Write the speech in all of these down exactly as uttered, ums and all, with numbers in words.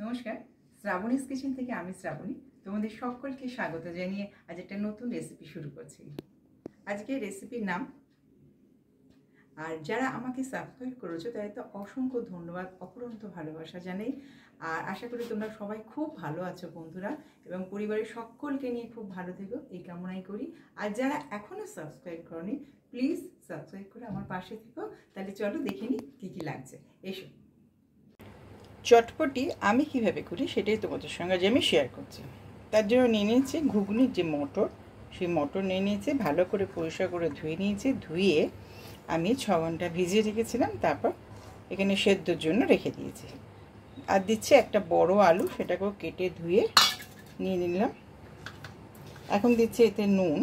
নমস্কার, শ্রাবণীস কিচেন থেকে আমি শ্রাবণী তোমাদের সকলকে স্বাগত জানিয়ে আজ একটা নতুন রেসিপি শুরু করছি। আজকে রেসিপির নাম, আর যারা আমাকে সাবস্ক্রাইব করেছো তাদের তো অসংখ্য ধন্যবাদ, অপরন্ত ভালোবাসা জানাই। আর আশা করি তোমরা সবাই খুব ভালো আছো বন্ধুরা, এবং পরিবারের সকলকে নিয়ে খুব ভালো থেকো এই কামনাই করি। আর যারা এখনও সাবস্ক্রাইব করনি প্লিজ সাবস্ক্রাইব করে আমার পাশে থেকো। তাহলে চলো দেখে নিই কী কী লাগছে। এসো, চটপটি আমি কিভাবে করি সেটাই তোমাদের সঙ্গে যে আমি শেয়ার করছি। তার জন্য নিয়ে নিয়েছি ঘুগনির যে মটর, সেই মটর নিয়ে নিয়েছি, ভালো করে পরিষ্কার করে ধুয়ে নিয়েছি। ধুয়ে আমি ছ ঘন্টা ভিজিয়ে রেখেছিলাম, তারপর এখানে সেদ্ধর জন্য রেখে দিয়েছি। আর দিচ্ছি একটা বড় আলু, সেটাকেও কেটে ধুয়ে নিয়ে নিলাম। এখন দিচ্ছি এতে নুন,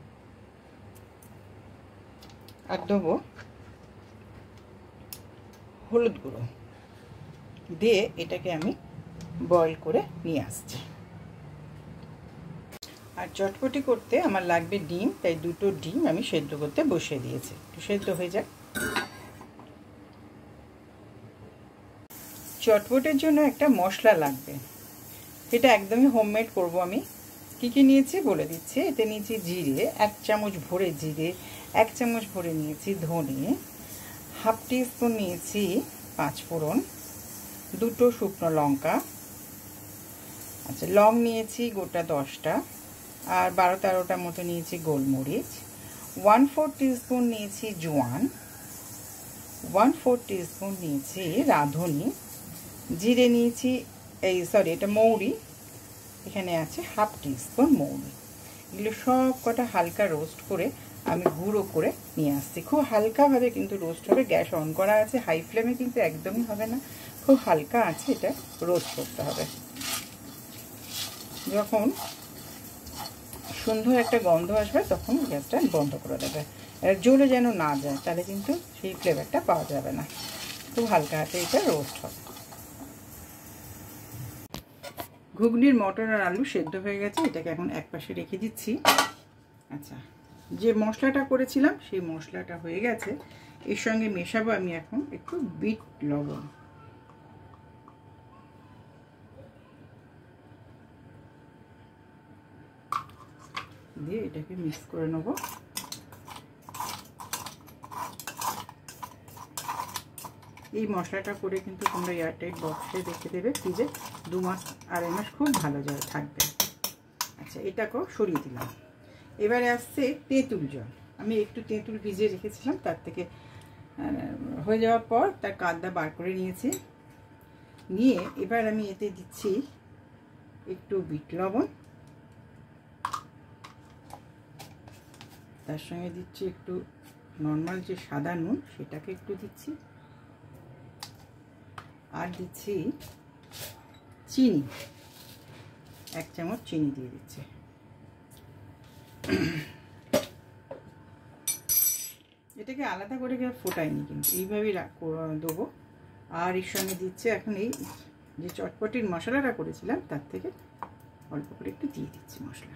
আর দেবো হলুদ গুঁড়ো দিয়ে এটাকে আমি বয়েল করে নিয়ে আসছি। আর চটপটি করতে আমার লাগবে ডিম, তাই দুটো ডিম আমি সেদ্ধ করতে বসিয়ে দিয়েছি, একটু সেদ্ধ হয়ে যাক। চটপটির জন্য একটা মশলা লাগবে, এটা একদমই হোমমেড করব আমি। কী কী নিয়েছি বলে দিচ্ছি। এতে নিয়েছি জিরে, এক চামচ ভরে জিরে, এক চামচ ভরে নিয়েছি ধনে, হাফ টি স্পুন নিয়েছি পাঁচ ফোড়ন, দুটো শুকনো লঙ্কা, আচ্ছা লং নিয়েছি গোটা দশটা, আর বারো তেরোটার মতো নিয়েছি গোলমরিচ, ওয়ান ফোর টিস্পুন নিয়েছি জোয়ান, ওয়ান ফোর টিস্পুন নিয়েছি রাঁধুনি, জিরে নিয়েছি, এই সরি এটা মৌরি, এখানে আছে হাফ টিস্পুন মৌরি। এগুলো সব কটা হালকা রোস্ট করে আমি গুঁড়ো করে নিয়ে আসছি। খুব হালকাভাবে কিন্তু রোস্ট হবে, গ্যাস অন করা আছে, হাই ফ্লেমে কিন্তু একদমই হবে না, খুব হালকা আছে এটা রোস্ট করতে হবে। যখন সুন্দর একটা গন্ধ আসবে তখন গ্যাসটা বন্ধ করে দেবে, আর জ্বলে যেন না যায়, তাহলে কিন্তু সেই ফ্লেভারটা পাওয়া যাবে না। খুব হালকা হাতে এটা রোস্ট হবে। ঘুগনির মটর আর আলু সেদ্ধ হয়ে গেছে, এটাকে এখন এক পাশে রেখে দিচ্ছি। আচ্ছা, যে মশলাটা করেছিলাম সেই মশলাটা হয়ে গেছে, এর সঙ্গে মেশাবো আমি এখন একটু বিট লবণ। দিয়ে এটাকে মিক্স করে নেব। এই মশলাটা করে কিন্তু তোমরা এয়ারটাইট বক্সে রেখে দেবে, ফ্রিজে দু মাস আড়াই মাস খুব ভালো যায় থাকবে। আচ্ছা, এটাকেও সরিয়ে দিলাম। এবারে আসছে তেঁতুল জল। আমি একটু তেঁতুল ভিজিয়ে রেখেছিলাম, তার থেকে হয়ে যাওয়ার পর তার কাদটা বার করে নিয়েছি। নিয়ে এবার আমি এতে দিচ্ছি একটু বিট লবণ, তার সঙ্গে দিচ্ছি একটু নর্মাল যে সাদা নুন সেটাকে একটু দিচ্ছি, আর দিচ্ছি চিনি, এক চামচ চিনি দিয়ে দিচ্ছি। এটাকে আলাদা করে ফোটাইনি, কিন্তু এইভাবেই দেবো। আর এর সঙ্গে দিচ্ছে এখন এই যে চটপটির মশলাটা করেছিলাম তার থেকে অল্প করে একটু দিয়ে দিচ্ছি মশলা।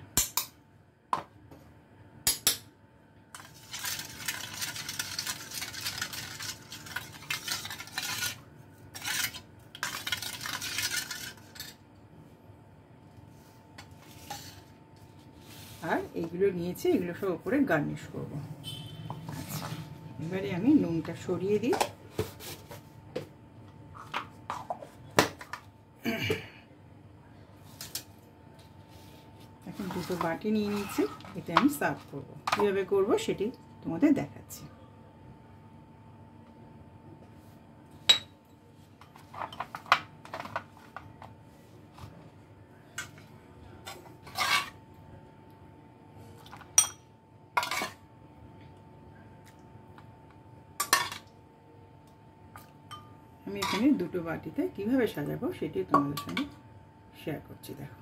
আর এইগুলো নিয়েছি, এগুলো সব উপরে গার্নিশ করব। আচ্ছা, এবারে আমি নুনটা সরিয়ে দিই। এখন দুটো বাটি নিয়ে নিয়েছি, এটা আমি সার্ভ করব। কীভাবে করব সেটি তোমাদের দেখাচ্ছি। আমি এখানে দুটো বাটিতে কিভাবে সাজাবো সেটি তোমাদের সঙ্গে শেয়ার করছি। দেখো,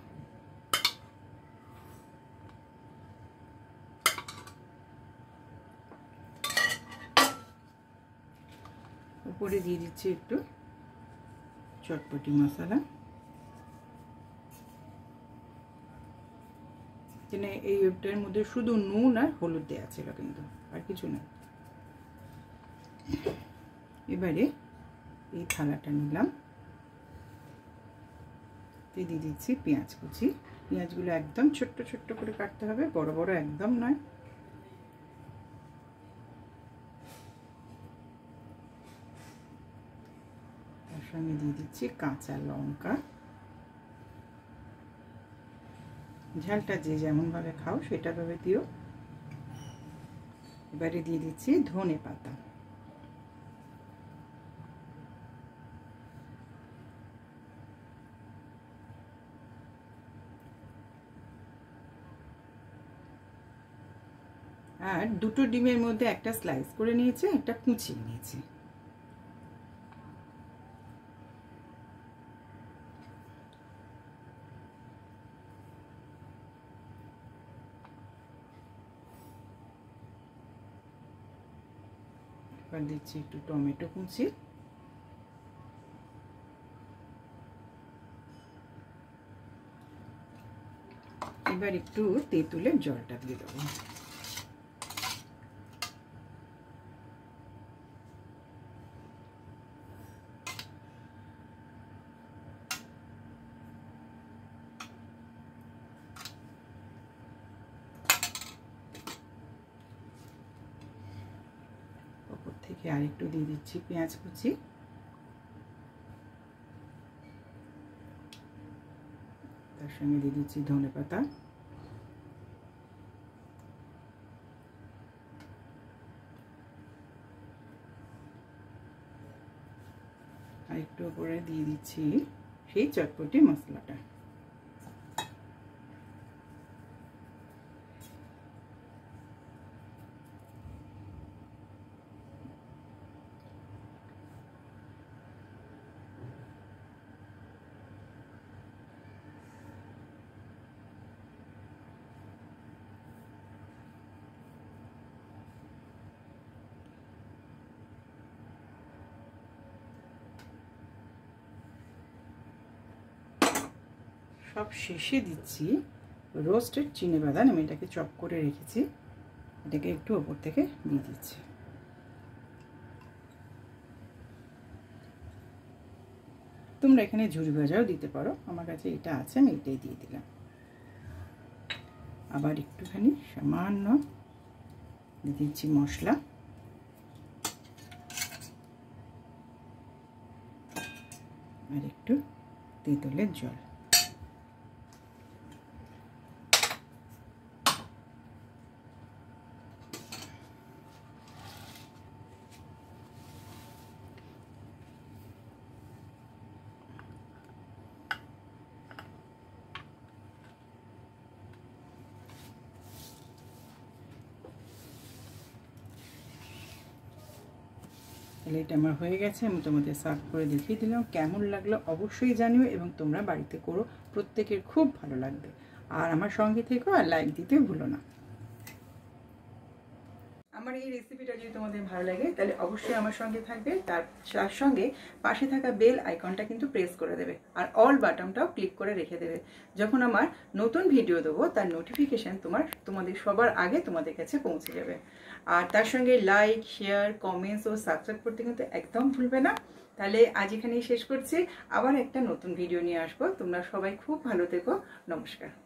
উপরে দিয়ে দিচ্ছি একটু চটপটি মশলা। এখানে এই ওটার মধ্যে শুধু নুন আর হলুদ দেওয়া ছিল, কিন্তু আর কিছু না। এবারে এই থালাটা নিলাম, দিয়ে দিচ্ছি পেঁয়াজ কুচি। পেঁয়াজগুলো একদম ছোট্ট ছোট্ট করে কাটতে হবে, বড় বড় একদম নয়। তার সঙ্গে দিয়ে দিচ্ছি কাঁচা লঙ্কা। ঝালটা যে যেমনভাবে খাও সেটা ভাবে দিও। এবারে দিয়ে দিচ্ছি ধনে পাতা। আর দুটো ডিমের মধ্যে একটা স্লাইস করে নিয়েছি, একটা কুচিয়ে নিয়েছি। এবার দিচ্ছি একটু টমেটো কুচি। এবার একটু তেঁতুলের জলটা দিয়ে দেবো। ওপর থেকে আরেকটু দিয়ে দিচ্ছি পেঁয়াজ কুচি। তার সঙ্গে দিয়ে দিচ্ছি ধনে পাতা। আর একটু উপরে দিয়ে দিচ্ছি সেই চটপটি মশলাটা। সব শেষে দিচ্ছি রোস্টেড চিনেবাদাম। আমি এটাকে চপ করে রেখেছি, এটাকে একটু ওপর থেকে দিয়ে দিচ্ছি। তোমরা এখানে ঝুরি ভাজাও দিতে পারো, আমার কাছে এটা আছে, আমি এটাই দিয়ে দিলাম। আবার একটুখানি সামান্য দিয়ে দিচ্ছি মশলা। আর একটু তেঁতুলের জল। তাহলে এটা আমার হয়ে গেছে, আমি তোমাদের সার্ভ করে দেখিয়ে দিলাম। কেমন লাগলো অবশ্যই জানিও, এবং তোমরা বাড়িতে করো, প্রত্যেকের খুব ভালো লাগবে। আর আমার সঙ্গে থেকো, আর লাইক দিতে ভুলো না। আমার এই রেসিপিটা যদি তোমাদের ভালো লাগে তাহলে অবশ্যই আমার সঙ্গে থাকবে, তার তার সঙ্গে পাশে থাকা বেল আইকনটা কিন্তু প্রেস করে দেবে, আর অল বাটনটাও ক্লিক করে রেখে দেবে। যখন আমার নতুন ভিডিও দেবো তার নোটিফিকেশান তোমার তোমাদের সবার আগে তোমাদের কাছে পৌঁছে যাবে। আর তার সঙ্গে লাইক, শেয়ার, কমেন্টস ও সাবস্ক্রাইব করতে কিন্তু একদম ভুলবে না। তাহলে আজ এখানেই শেষ করছি, আবার একটা নতুন ভিডিও নিয়ে আসবো। তোমরা সবাই খুব ভালো থেকো। নমস্কার।